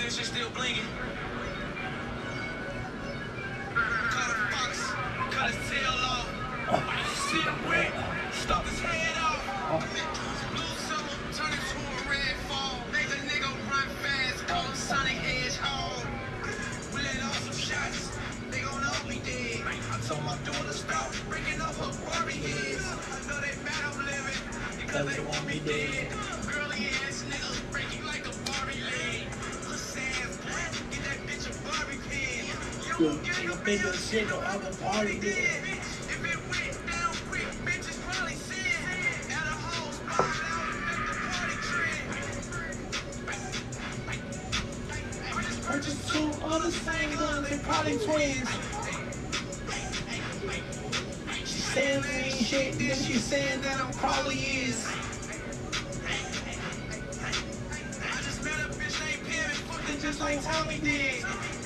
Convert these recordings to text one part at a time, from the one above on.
this shit still blinging. Cut a fox, cut his tail off. Sit wet, stop his head off. Blue summer, turn into a red fall. Make a nigga run fast, call him Sonic Hedgehog. We let off some shots, they gon' know we dead. I told my daughter stop breaking off her Barbie heads. I know they mad I'm living because they want me dead. Girly ass niggas breaking like a Barbie leg. Pussy ass black, get that bitch a Barbie pin. You won't get a bigger shit or have a party dead. If it went down quick, bitches probably sin. At a whole spot out and make the party trend. I just purchased 2 other same guns, they probably twins. She saying I ain't shit, then she saying that I'm probably is. I just met a bitch named Pam and fucked her just like Tommy did.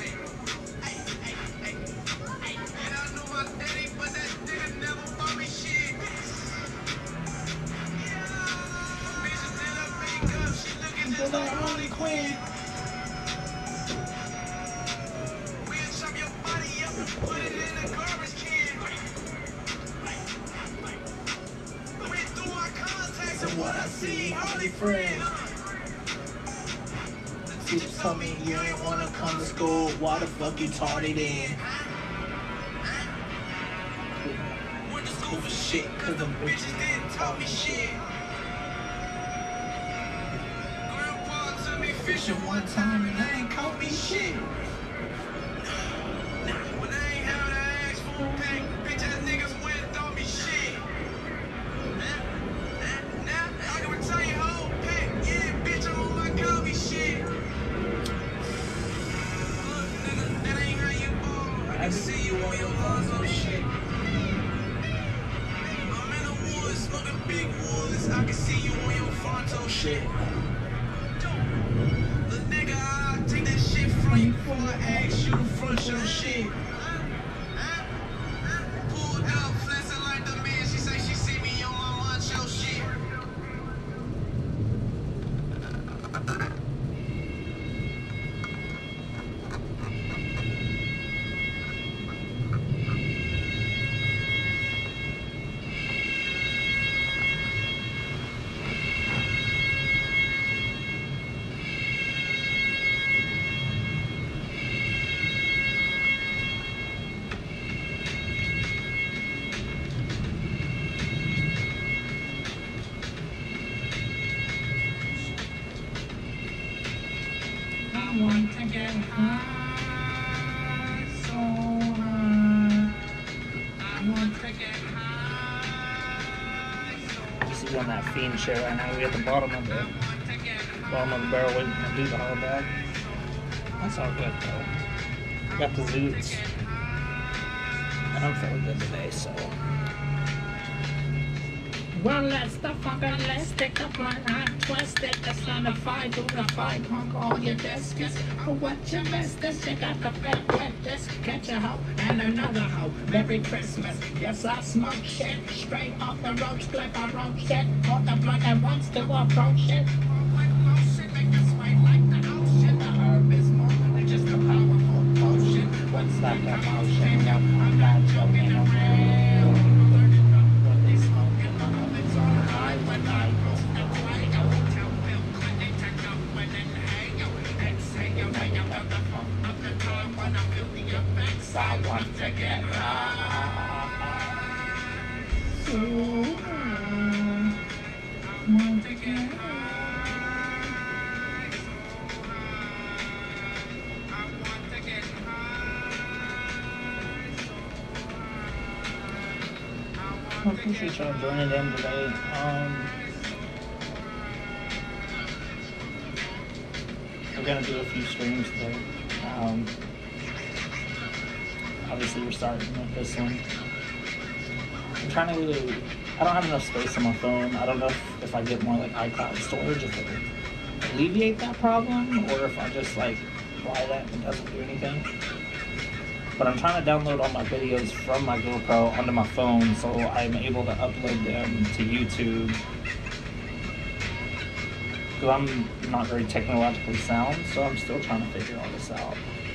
And I know my daddy, but that nigga never bought me shit. Bitches in her makeup, she looking just like Harley Quinn. We'll chop your body up and put it in a garbage can. Went through my contacts and what I see, hardly friends. The teacher told me you ain't wanna come to school, why the fuck you taught it in? Went to school for shit, cause them bitches didn't taught me shit. Grandpa took me fishing one time and I ain't caught me shit. When I ain't have to ask for a pack, bitch ass niggas went and thought me shit. Now I can return your whole pack, yeah, bitch, I'm on my Kobe shit. Look, nigga, that ain't how you ball. I can see you on your Lonzo shit. I'm in the woods, smoking big woods. I can see you on your Fonto shit. Little nigga, I'll take that shit from you before I ask you to front your shit. Pulled up, flexing like the man. She say she see me on my macho shit. I want to get high, so high. I want to get high, so This is on that fiend shit right now. We at the bottom of the barrel waiting to do the whole bag. That's all good though. Got the zoots. And I'm feeling good today, so. Well, let's the fucking let's take the blunt and twist it. The son of five to the five punk all your biscuits. Oh, what you missed this? You got the fake wet this. Catch a hoe and another hoe. Merry Christmas. Yes, I smoke shit. Straight off the roach clip. I roach shit. Caught the blunt and wants to approach it. Make this way like the ocean. The herb is more than just a powerful potion. What's that emotion? Yo, I'm not joking around. I want to get high. Want to get high. I want to get high. I appreciate y'all joining in today. We're gonna do a few streams today. Obviously we're starting with this one. I'm trying to I don't have enough space on my phone. I don't know if I get more like iCloud storage, if it would alleviate that problem, or if I just like buy that and it doesn't do anything. But I'm trying to download all my videos from my GoPro onto my phone so I'm able to upload them to YouTube because I'm not very technologically sound, so I'm still trying to figure all this out.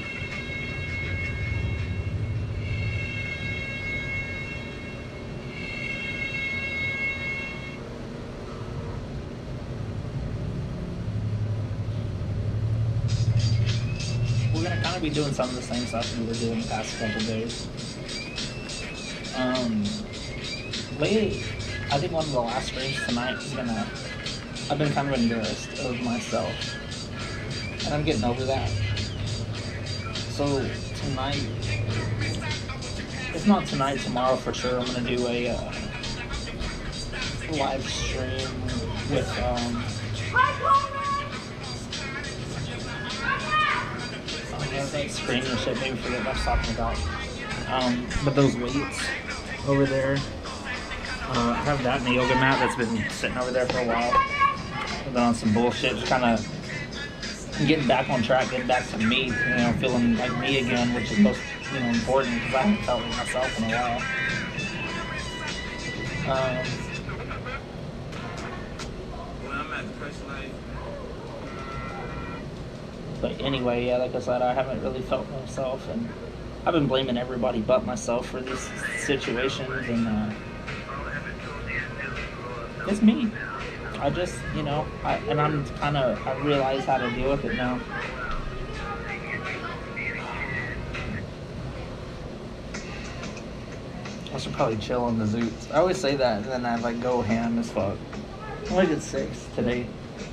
We're gonna kind of be doing some of the same stuff we were doing the past couple days. Lately, I think one of the last streams tonight is gonna. I've been kind of embarrassed of myself, and I'm getting over that. So tonight, if not tonight, tomorrow for sure, I'm gonna do a live stream with that screen and shit, maybe forget what I was talking about. But those weights over there, I have that in the yoga mat that's been sitting over there for a while. I've been on some bullshit, just kind of getting back on track, getting back to me, feeling like me again, which is most, important because I haven't felt like myself in a while. But anyway, yeah, like I said, I haven't really felt myself, and I've been blaming everybody but myself for these situations, and it's me. I just, I realize how to deal with it now. I should probably chill on the Zoots. I always say that, and then I go ham as fuck. I only did 6 today.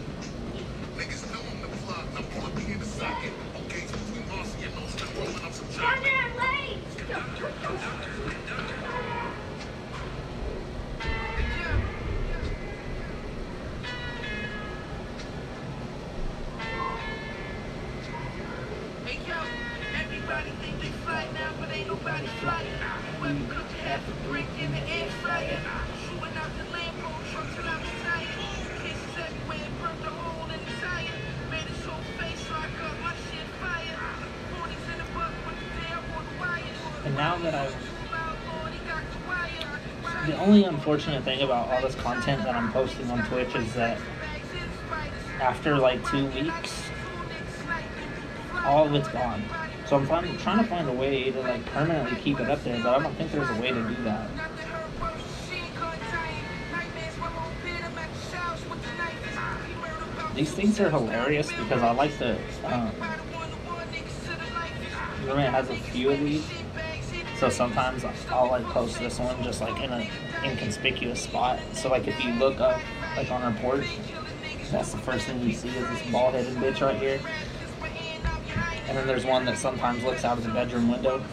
And now that the only unfortunate thing about all this content that I'm posting on Twitch is that after 2 weeks, all of it's gone. So I'm trying to find a way to permanently keep it up there, but I don't think there's a way to do that. These things are hilarious because I like to. It has a few of these, so sometimes I'll post this one just in an inconspicuous spot. So if you look up on our porch, that's the first thing you see is this bald-headed bitch right here. And then there's one that sometimes looks out of the bedroom window.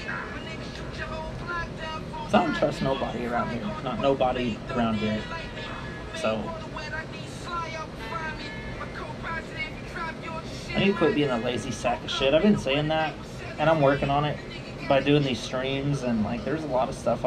So I don't trust nobody around here. Not nobody around here. So I need to quit being a lazy sack of shit. I've been saying that, and I'm working on it by doing these streams, and there's a lot of stuff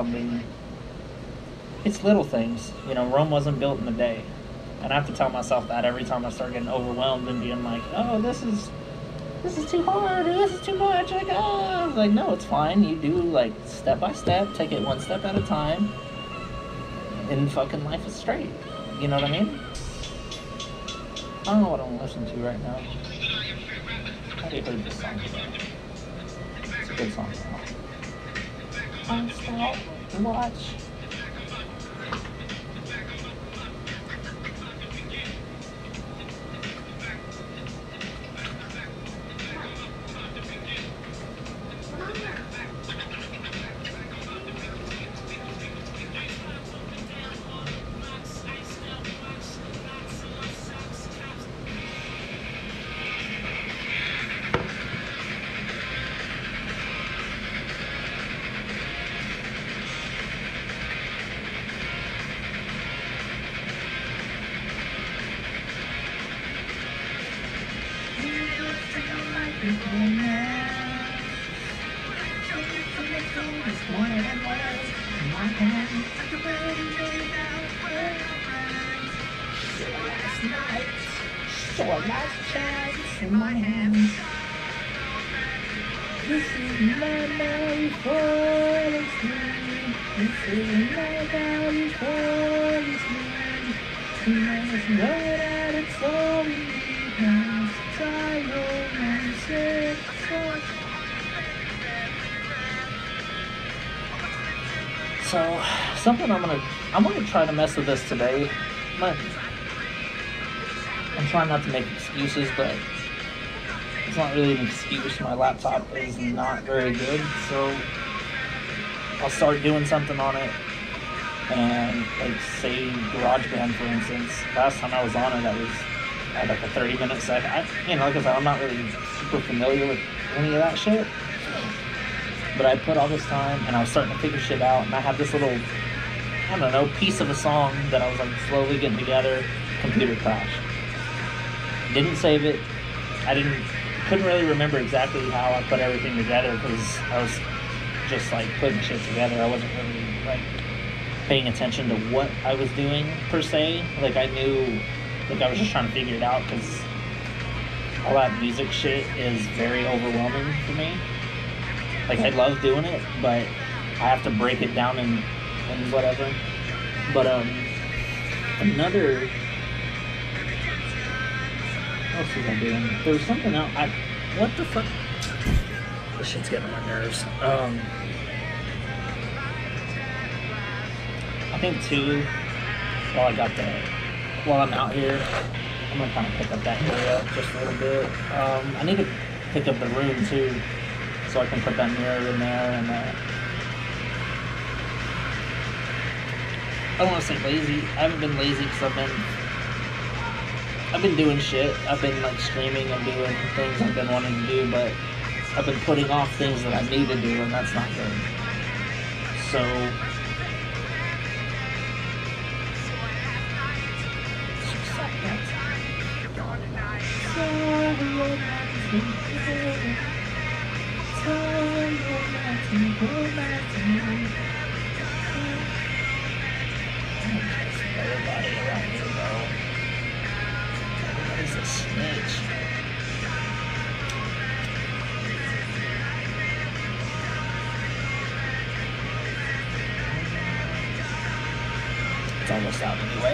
it's little things. Rome wasn't built in a day. And I have to tell myself that every time I start getting overwhelmed and being oh, this is too hard, or this is too much. No, it's fine. You do step by step, take it one step at a time, and fucking life is straight. You know what I mean? I don't know what I'm listening to right now. I already heard this song today. It's a good song. Stop and watch. So a last chance in my hands. This is my body falling asleep. This is my body falling asleep. Tonight is know that it's all. So, something I'm gonna try to mess with this today. I'm trying not to make excuses, but it's not really an excuse. My laptop is not very good, so I'll start doing something on it. And like say GarageBand, for instance. Last time I was on it, I had like a 30-minute set. Like I said, I'm not really super familiar with any of that shit. But I put all this time, and I was starting to figure shit out, and I had this little, I don't know, piece of a song that I was like slowly getting together. Computer crashed. Didn't save it. Couldn't really remember exactly how I put everything together because I was just like putting shit together. I wasn't really like paying attention to what I was doing per se. Like I knew, like I was just trying to figure it out because all that music shit is very overwhelming for me. Like I love doing it, but I have to break it down and whatever. But another. What else was I doing? There was something else. What the fuck? This shit's getting on my nerves. I think too. While I'm out here, I'm gonna kind of pick up that area just a little bit. I need to pick up the room too, so I can put that mirror in there. And I don't want to say lazy. I haven't been lazy because I've been doing shit. I've been like streaming and doing things I've been wanting to do, but I've been putting off things that I need to do, and that's not good. So everybody around here, bro. Everybody's a snitch. It's almost out anyway.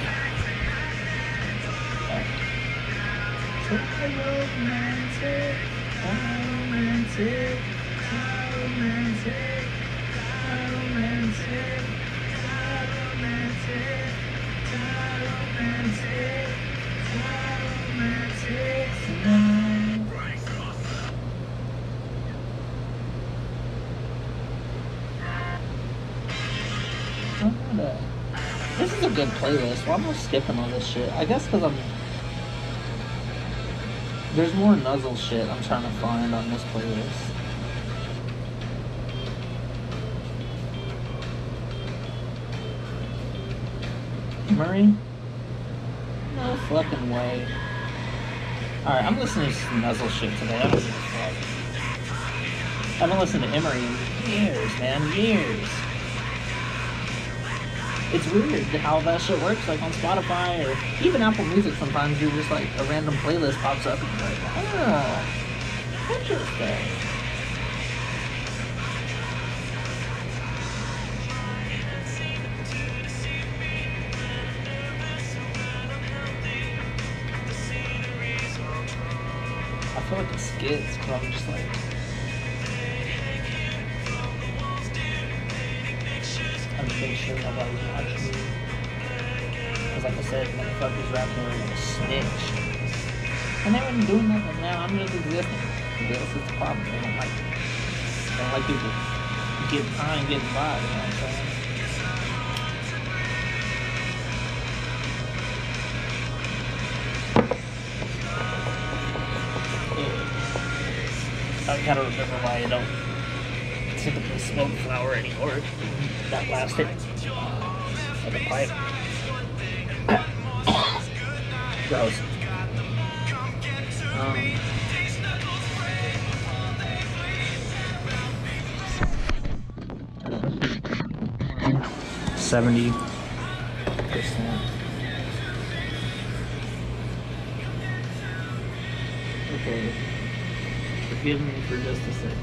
This is a good playlist. Why am I skipping all this shit? I guess because there's more nuzzle shit I'm trying to find on this playlist. Murray? No fucking way. Alright, I'm listening to some nuzzle shit today. I don't give a fuck. I haven't listened to Emery in years, man. Years. It's weird how that shit works, like on Spotify or even Apple Music. Sometimes you're just like a random playlist pops up and you're like, oh, interesting. I feel like it skits because I'm just like, make sure nobody's watching me. Because like I said, motherfuckers around here are gonna snitch. And they weren't doing nothing now. I'm just existing. This is the problem. They don't like it. They don't like people getting high and getting by, you know what I'm saying? I gotta remember why I don't typically smoke flower anymore. That last hit of the pipe. Gross. 70%. Okay. Forgive me for just a second.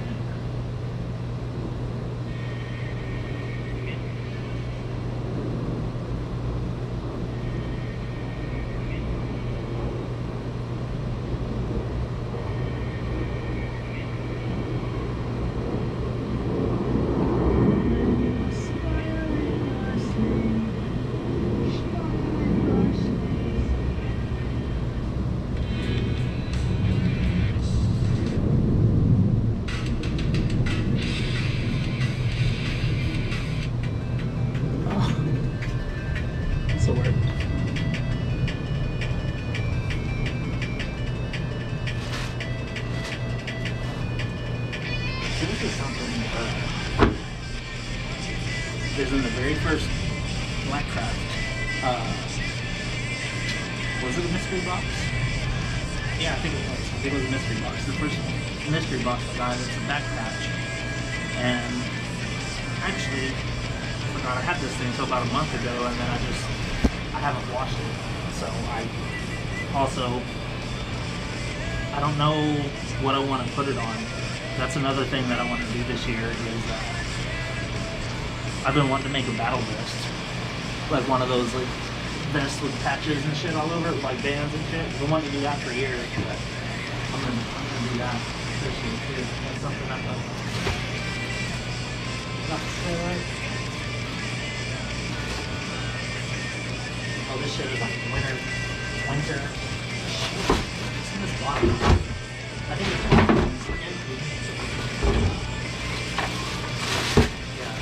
is in the very first Blackcraft. Was it a mystery box? Yeah, I think it was. I think it was a mystery box. The first mystery box guy that's a back patch. And actually, I forgot I had this thing until about a month ago, and then I haven't washed it. So I don't know what I want to put it on. That's another thing that I want to do this year is I've been wanting to make a battle vest. Like one of those like vests with patches and shit all over it, like bands and shit. I've been wanting to do that for years, but I'm gonna do that this year too. That's something I've done. Not to say right. Oh, this shit is like winter. What's in this bottle? I think it's empty. Yeah.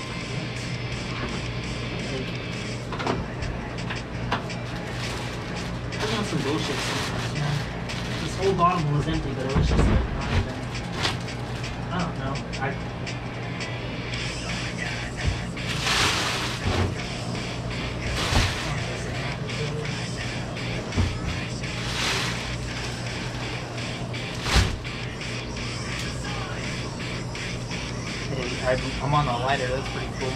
I got some bullshit sometimes, you know. This whole bottle was empty, but it was just like not even. I don't know. I'm on the lighter, that's pretty cool.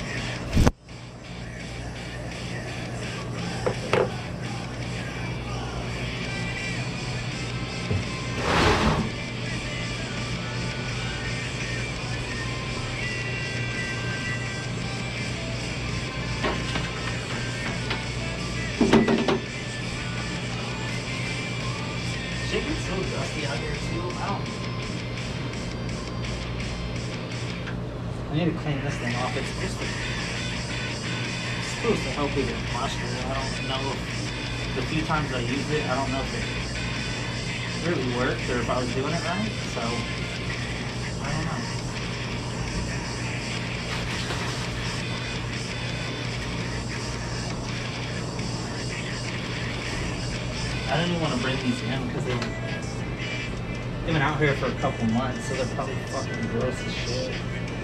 Shit gets so dusty out here too. I need to clean this thing off. It's supposed to help with your posture. I don't know if the few times I used it, I don't know if it really worked or if I was doing it right. So, I don't know. I didn't even want to bring these in because they've been out here for a couple months, so they're probably fucking gross as shit.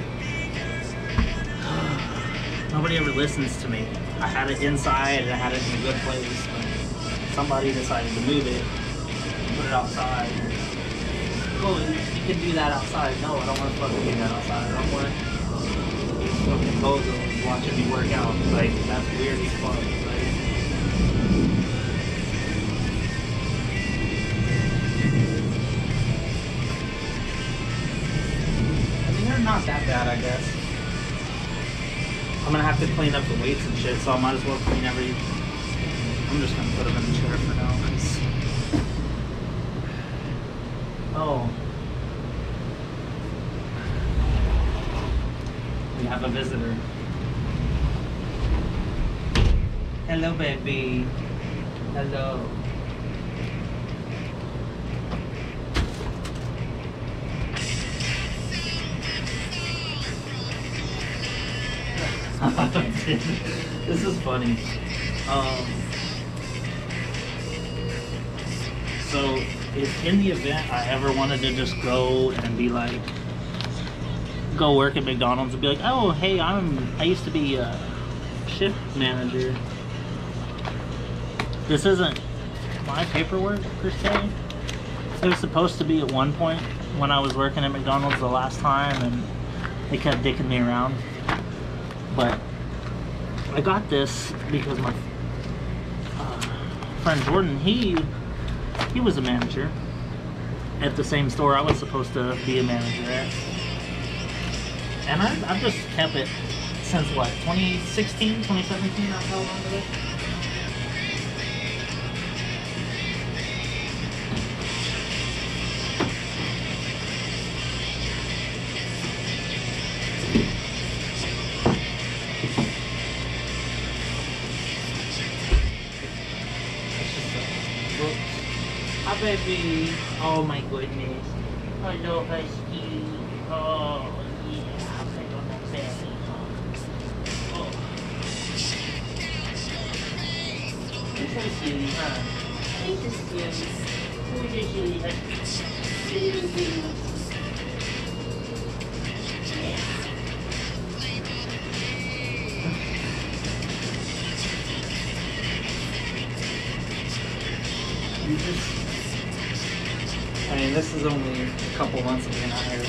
Nobody ever listens to me. I had it inside and I had it in a good place, but somebody decided to move it and put it outside. Oh, you can do that outside. No, I don't want to fucking do that outside. I don't want these fucking bozos watching me work out. Like, that's weird as fuck. Like, I mean, they're not that bad, I guess. I'm gonna have to clean up the weights and shit, so I might as well clean every. I'm just gonna put them in the chair for now. Oh. We have a visitor. Hello, baby. Hello. This is funny. So if in the event I ever wanted to just go and be like, go work at McDonald's and be like, oh hey, I used to be a shift manager. This isn't my paperwork per se. It was supposed to be at one point when I was working at McDonald's the last time, and they kept dicking me around. But I got this because my friend Jordan, he was a manager at the same store I was supposed to be a manager at. And I've just kept it since what, 2016, 2017, I held on to it. Hi baby. Oh my goodness. Hello husky. Oh yeah. Hello baby. Oh. You're so silly, huh? You're so silly. You're so silly husky. Jesus. I mean, this is only a couple months of being out here.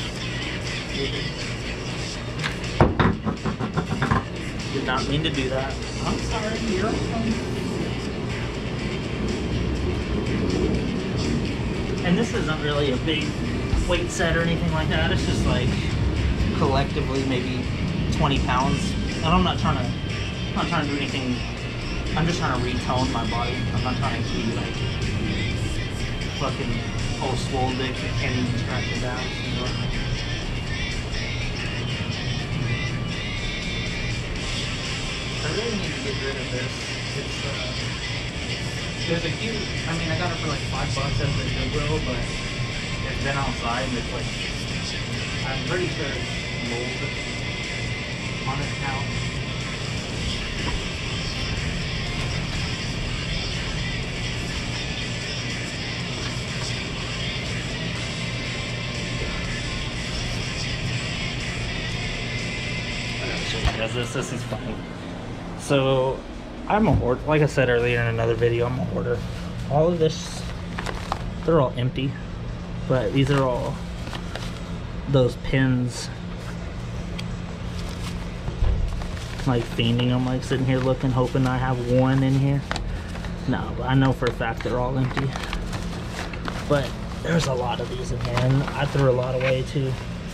Did not mean to do that. I'm sorry, you're welcome. And this isn't really a big weight set or anything like that. It's just like collectively maybe 20 pounds. And I'm not trying to do anything. I'm just trying to retone my body. I'm not trying to be like fucking whole swole dick that can't even scratch it down. You know? I really need to get rid of this. It's there's a cute. I mean, I got it for like $5 at the Goodwill, but it's been outside and it's like I'm pretty sure it's mold on it now. This is funny. So I'm a hoarder. Like I said earlier in another video, I'm a hoarder. All of this, they're all empty, but these are all those pins. Like fiending them, like sitting here looking, hoping I have one in here. No, but I know for a fact they're all empty. But there's a lot of these in here, and I threw a lot away too.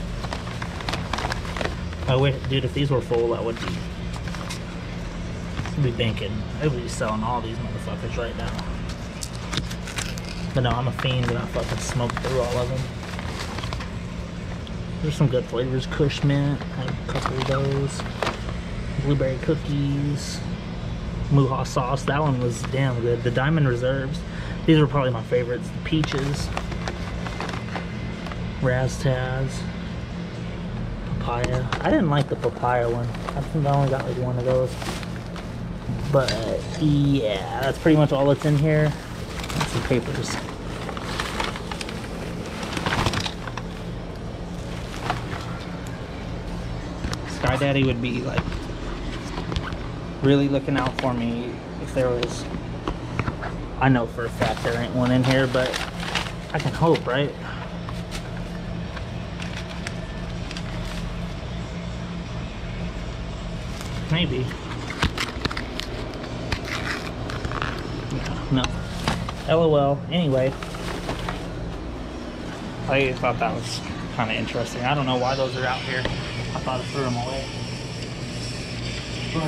I wish, dude, if these were full, I would be banking. I would be selling all these motherfuckers right now. But no, I'm a fiend and I fucking smoked through all of them. There's some good flavors. Kush Mint, I have a couple of those. Blueberry cookies. Muha sauce, that one was damn good. The Diamond Reserves, these were probably my favorites. The peaches. Raztaz. Papaya. I didn't like the papaya one. I think I only got like one of those. But yeah, that's pretty much all that's in here. And some papers. Sky Daddy would be like really looking out for me if there was. I know for a fact there ain't one in here, but I can hope, right? Maybe. No. LOL. Anyway. I thought that was kind of interesting. I don't know why those are out here. I thought I threw them away. But,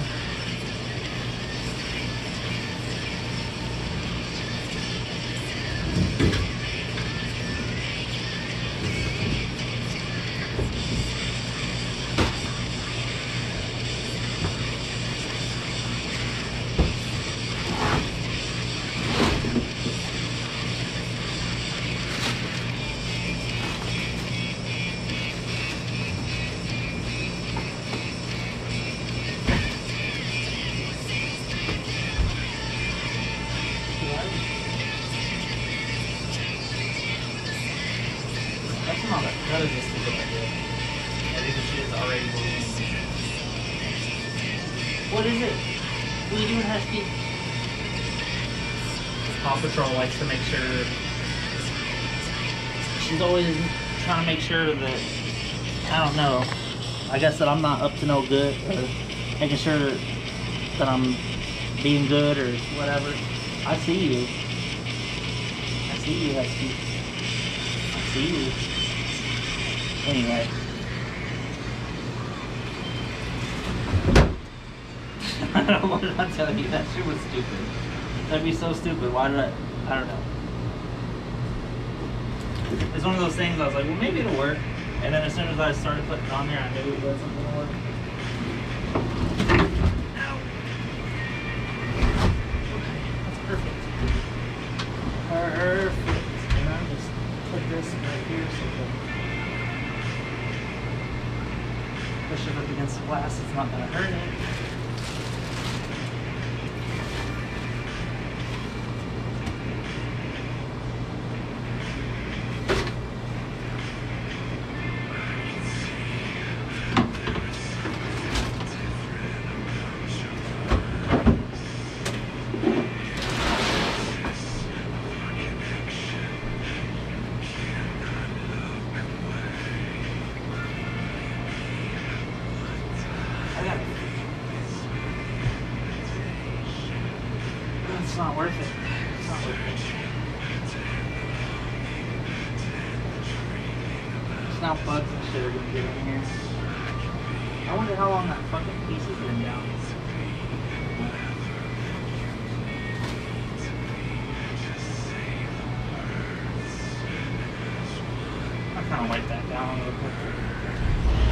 that is just a good idea. I think she is already moving. What is it? What are you doing, Husky? Paw Patrol likes to make sure. She's always trying to make sure that, I don't know, I guess that I'm not up to no good, or making sure that I'm being good or whatever. I see you. I see you, Husky. I see you. Anyway. I don't know, what did I tell you? That shit was stupid. That'd be so stupid. Why did I don't know. It's one of those things I was like, well, maybe it'll work. And then as soon as I started putting it on there, I knew it wasn't going to work. Ow. Okay, that's perfect. Perfect. And I'll just put this right here so that push it up against the glass, it's not going to hurt it. not worth it. It's not worth it. It's now bugs and shit are gonna get in here. I wonder how long that fucking piece has been down. I'm trying to wipe that down real quick.